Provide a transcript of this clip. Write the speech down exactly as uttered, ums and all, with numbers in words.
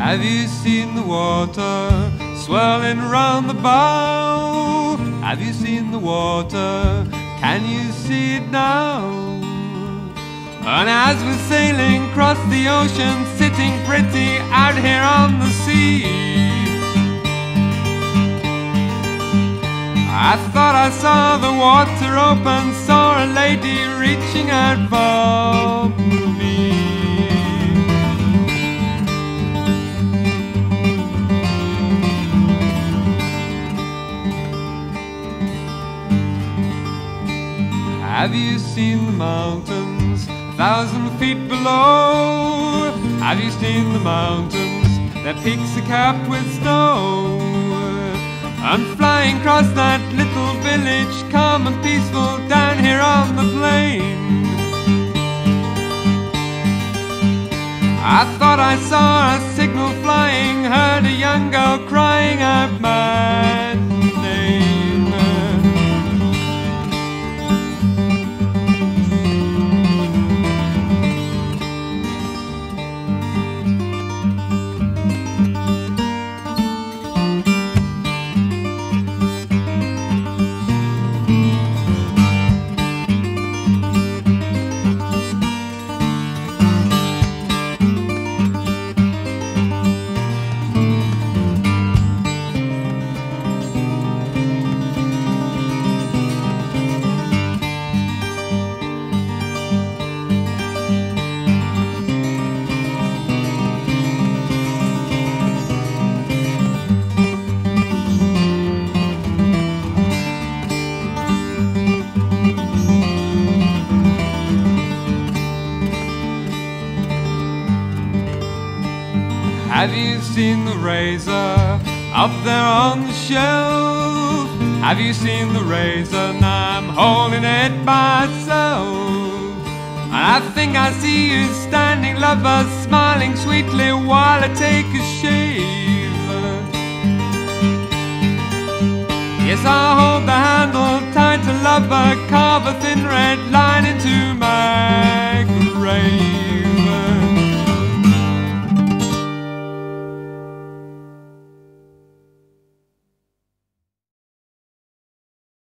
Have you seen the water swirling round the bow? Have you seen the water? Can you see it now? And as we're sailing across the ocean, sitting pretty out here on the sea, I thought I saw the water open, saw a lady reaching out for me. Have you seen the mountains a thousand feet below? Have you seen the mountains, their peaks are capped with snow? I'm flying across that little village, calm and peaceful, down here on the plain. I thought I saw a signal flying, heard a young girl crying out my name. Have you seen the razor up there on the shelf? Have you seen the razor? Now I'm holding it myself. And I think I see you standing, lover, smiling sweetly while I take a shave. Yes, I'll hold the handle tight to lover, carve a thin red line